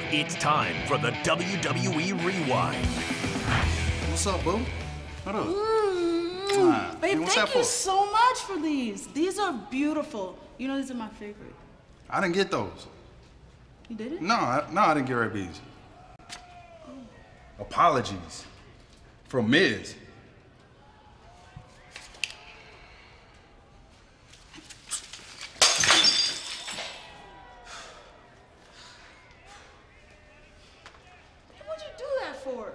It's time for the WWE Rewind. What's up, boo? What up? Babe, what's thank that you for? so much for these. These are beautiful. You know, these are my favorite. I didn't get those. You did it? No, I didn't get Red Bees. Apologies. From Miz. What'd you do that for?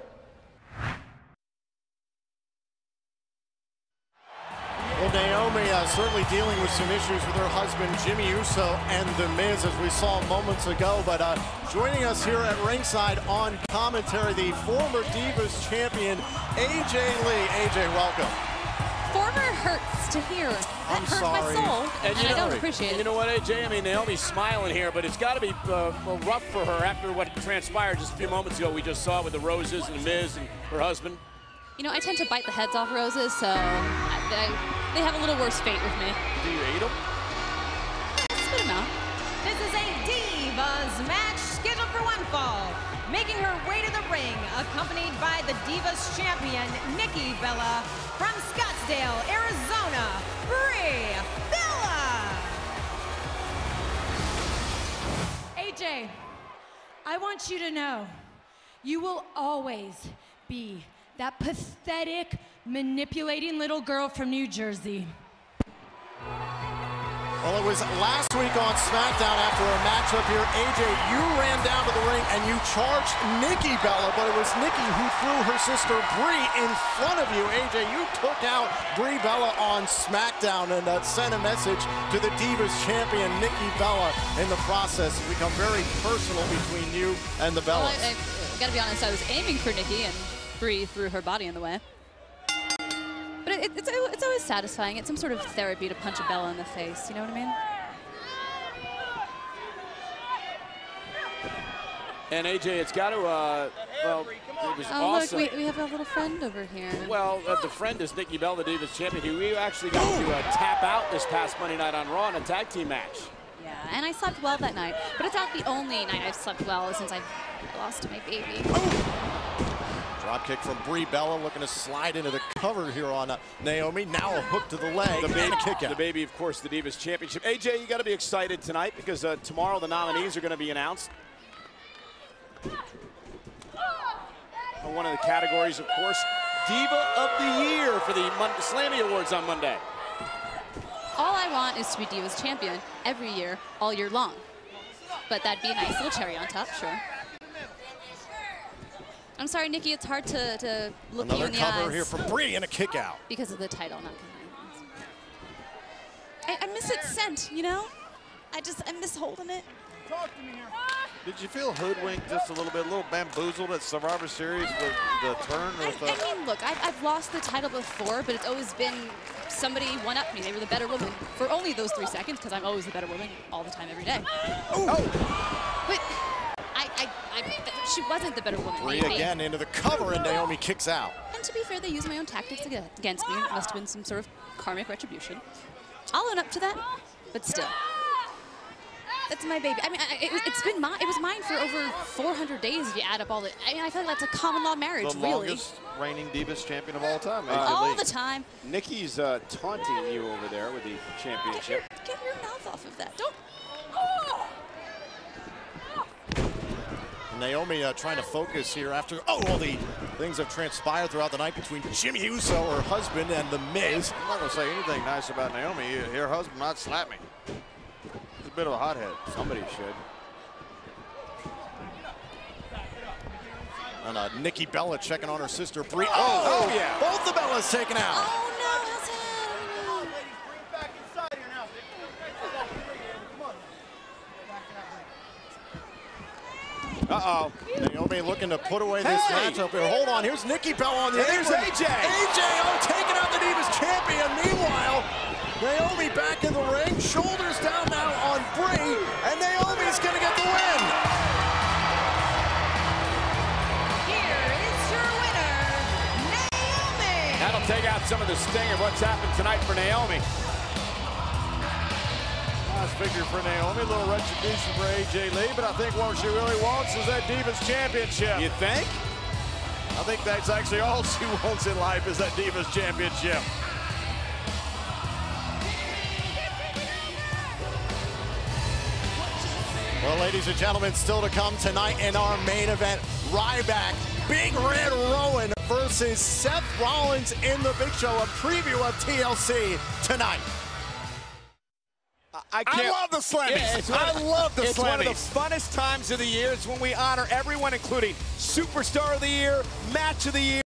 Well, Naomi certainly dealing with some issues with her husband, Jimmy Uso, and The Miz, as we saw moments ago. But joining us here at ringside on commentary, the former Divas champion, AJ Lee. AJ, welcome. Former hurts to hear. That hurt sorry. my soul, and I don't appreciate it. You know what, AJ? I mean, Naomi's smiling here, but it's got to be rough for her after what transpired just a few moments ago. We just saw with the Roses and The Miz and her husband. You know, I tend to bite the heads off roses, so they have a little worse fate with me. Do you eat them? A good amount. This is a Divas match scheduled for one fall. Making her way to the ring, accompanied by the Divas champion, Nikki Bella, from Scottsdale, Arizona, Brie Bella. AJ, I want you to know, you will always be that pathetic, manipulating little girl from New Jersey. Well, it was last week on SmackDown after a matchup here. AJ, you ran down to the ring and you charged Nikki Bella, but it was Nikki who threw her sister Brie in front of you. AJ, you took out Brie Bella on SmackDown and sent a message to the Divas champion, Nikki Bella, in the process. It's become very personal between you and the Bellas. Well, I gotta be honest, I was aiming for Nikki, and Brie threw her body in the way. But it's always satisfying. It's some sort of therapy to punch a Bella in the face. You know what I mean? And AJ, it's got to, well, it was Oh, awesome. look, we have a little friend over here. Well, the friend is Nikki Bella, the Divas champion, who we actually got to tap out this past Monday night on Raw in a tag team match. Yeah, and I slept well that night. But it's not the only night I've slept well since I lost my baby. Drop kick from Brie Bella, looking to slide into the cover here on Naomi. Now a hook to the leg. The baby, kick out. The baby, of course, the Divas Championship. AJ, you got to be excited tonight because tomorrow the nominees are going to be announced. One of the categories, of course, Diva of the Year for the Slammy Awards on Monday. All I want is to be Divas champion every year, all year long. But that'd be a nice little cherry on top, sure. I'm sorry, Nikki, it's hard to look you in the eyes. Another cover here from Brie and a kick out. Because of the title, not because I miss its scent, you know? I miss holding it. Talk to me here. Did you feel hoodwinked just a little bamboozled at Survivor Series with the turn? I mean, look, I've lost the title before, but it's always been somebody one up me. They were the better woman for only those 3 seconds, because I'm always the better woman all the time, every day. But she wasn't the better woman. Brie again into the cover, and Naomi kicks out. And to be fair, they used my own tactics against me. It must have been some sort of karmic retribution. I'll own up to that, but still. That's my baby. I mean, it was mine for over 400 days if you add up all the. I mean, I feel like that's a common law marriage, the really. longest reigning Divas champion of all time. All the time. Nikki's taunting you over there with the championship. Get your mouth off of that. Don't. Naomi trying to focus here after all the things have transpired throughout the night between Jimmy Uso, her husband, and The Miz. I'm not going to say anything nice about Naomi. Her husband might slap me. He's a bit of a hothead. Somebody should. And Nikki Bella checking on her sister Brie. Oh, yeah. Both the Bellas taken out. Oh no, how's that? Uh-oh. Naomi looking to put away this matchup here. Hold on, here's Nikki Bella on the And there's apron. AJ. AJ taking out the Divas champion. Meanwhile, Naomi back in the ring, shoulders down now on Brie, and Naomi's gonna get the win. Here is your winner, Naomi. That'll take out some of the sting of what's happened tonight for Naomi. figure for Naomi, a little retribution for AJ Lee, but I think what she really wants is that Divas Championship. You think? I think that's actually all she wants in life is that Divas Championship. Well, ladies and gentlemen, still to come tonight in our main event, Ryback, Big Red Rowan versus Seth Rollins in the Big Show, a preview of TLC tonight. I love the Slammies. Yeah, I love the Slammies. It's one of the funnest times of the year. It's when we honor everyone, including Superstar of the Year, Match of the Year.